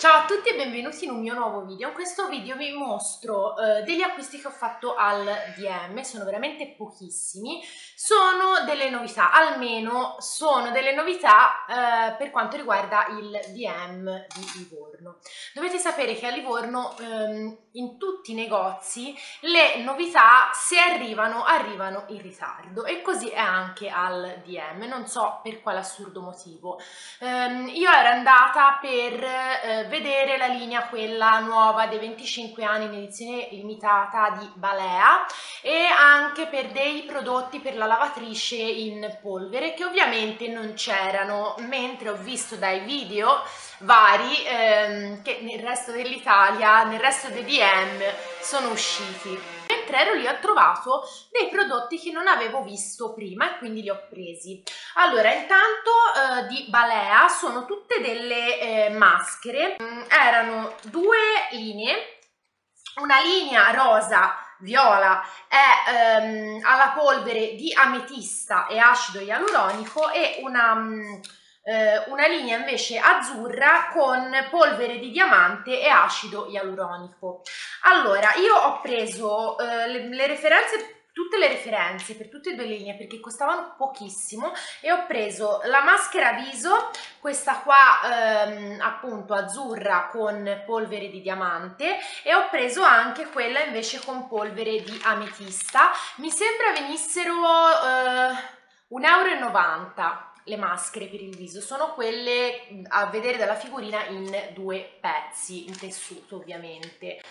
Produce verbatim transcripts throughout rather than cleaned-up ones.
Ciao a tutti e benvenuti in un mio nuovo video. In questo video vi mostro eh, degli acquisti che ho fatto al D M, sono veramente pochissimi, sono delle novità, almeno sono delle novità eh, per quanto riguarda il D M di Livorno. Dovete sapere che a Livorno ehm, in tutti i negozi le novità, se arrivano, arrivano in ritardo, e così è anche al D M, non so per quale assurdo motivo. Um, io ero andata per eh, vedere la linea, quella nuova dei venticinque anni in edizione limitata di Balea, e anche per dei prodotti per la lavatrice in polvere che ovviamente non c'erano, mentre ho visto dai video vari ehm, che nel resto dell'Italia, nel resto dei D M sono usciti. Mentre ero lì ho trovato dei prodotti che non avevo visto prima e quindi li ho presi. Allora, intanto eh, di Balea sono tutte delle eh, maschere, mm, erano due linee, una linea rosa viola è ehm, alla polvere di ametista e acido ialuronico, e una... Mm, Uh, una linea invece azzurra con polvere di diamante e acido ialuronico. Allora, io ho preso uh, le, le referenze, tutte le referenze per tutte e due le linee perché costavano pochissimo, e ho preso la maschera viso, questa qua um, appunto azzurra con polvere di diamante, e ho preso anche quella invece con polvere di ametista. Mi sembra venissero uh, un euro e novanta. Le maschere per il viso sono quelle a vedere dalla figurina in due pezzi in tessuto ovviamente. Eh,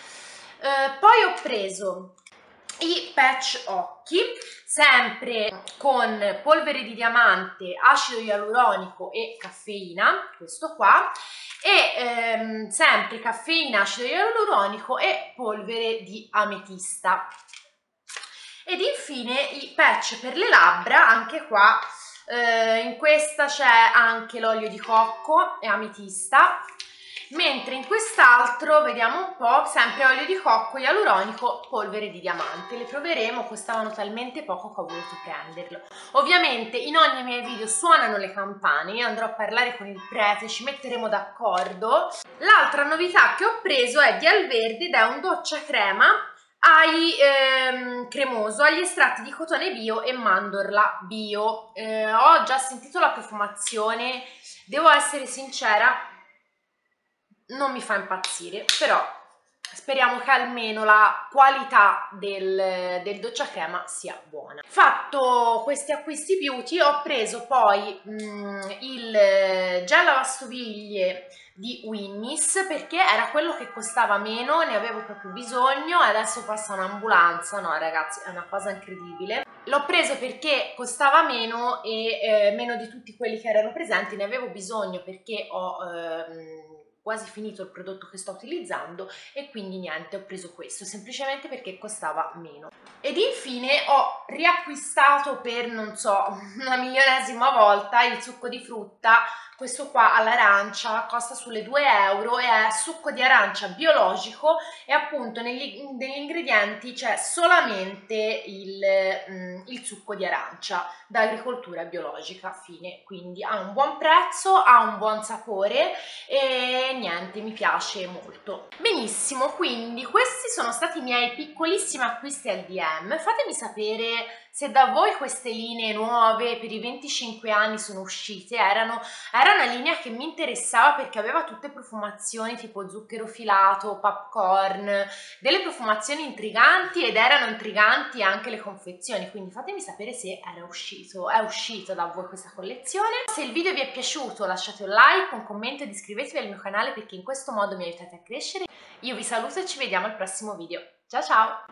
poi ho preso i patch occhi, sempre con polvere di diamante, acido ialuronico e caffeina, questo qua, e ehm, sempre caffeina, acido ialuronico e polvere di ametista. Ed infine i patch per le labbra, anche qua Uh, in questa c'è anche l'olio di cocco e ametista, mentre in quest'altro vediamo un po', sempre olio di cocco, ialuronico, polvere di diamante. Le proveremo, costavano talmente poco che ho voluto prenderlo. Ovviamente in ogni miei video suonano le campane, io andrò a parlare con il prete, ci metteremo d'accordo. L'altra novità che ho preso è di Alverde ed è un doccia crema ai ehm, cremoso, agli estratti di cotone bio e mandorla bio. Eh, ho già sentito la profumazione, devo essere sincera, non mi fa impazzire, però speriamo che almeno la qualità del, del doccia crema sia buona. Fatto questi acquisti beauty, ho preso poi mh, il gel lavastoviglie di Winnis perché era quello che costava meno, ne avevo proprio bisogno, e adesso passa un'ambulanza. No ragazzi, è una cosa incredibile. L'ho preso perché costava meno e eh, meno di tutti quelli che erano presenti, ne avevo bisogno perché ho ehm, quasi finito il prodotto che sto utilizzando, e quindi niente, ho preso questo semplicemente perché costava meno. Ed infine ho riacquistato per non so una milionesima volta il succo di frutta, questo qua all'arancia, costa sulle due euro, e è succo di arancia biologico, e appunto negli, negli ingredienti c'è solamente il, mm, il succo di arancia da agricoltura biologica, fine. Quindi ha un buon prezzo, ha un buon sapore e niente, mi piace molto. Benissimo, quindi questi sono stati i miei piccolissimi acquisti al D M. Fatemi sapere se da voi queste linee nuove per i venticinque anni sono uscite. Erano, era una linea che mi interessava perché aveva tutte profumazioni tipo zucchero filato, popcorn, delle profumazioni intriganti, ed erano intriganti anche le confezioni, quindi fatemi sapere se era uscito, è uscita da voi questa collezione. Se il video vi è piaciuto lasciate un like, un commento ed iscrivetevi al mio canale perché in questo modo mi aiutate a crescere. Io vi saluto e ci vediamo al prossimo video. Ciao ciao!